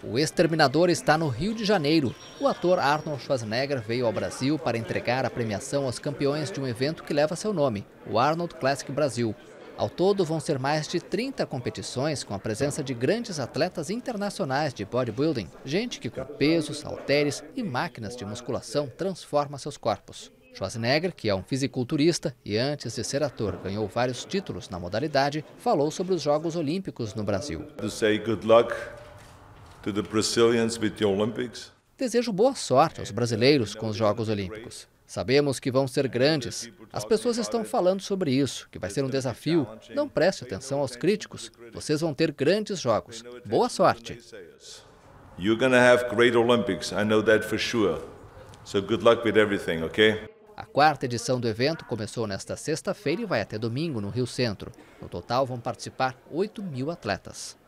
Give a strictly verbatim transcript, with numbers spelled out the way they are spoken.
O Exterminador está no Rio de Janeiro. O ator Arnold Schwarzenegger veio ao Brasil para entregar a premiação aos campeões de um evento que leva seu nome, o Arnold Classic Brasil. Ao todo, vão ser mais de trinta competições com a presença de grandes atletas internacionais de bodybuilding, gente que com pesos, halteres e máquinas de musculação transforma seus corpos. Schwarzenegger, que é um fisiculturista e antes de ser ator ganhou vários títulos na modalidade, falou sobre os Jogos Olímpicos no Brasil. To say good luck to the Brazilians with the Olympics. Desejo boa sorte aos brasileiros com os Jogos Olímpicos. Sabemos que vão ser grandes. As pessoas estão falando sobre isso, que vai ser um desafio. Não preste atenção aos críticos. Vocês vão ter grandes jogos. Boa sorte. You're gonna have great Olympics. I know that for sure. So good luck with everything, okay? A quarta edição do evento começou nesta sexta-feira e vai até domingo no Rio Centro. No total vão participar oito mil atletas.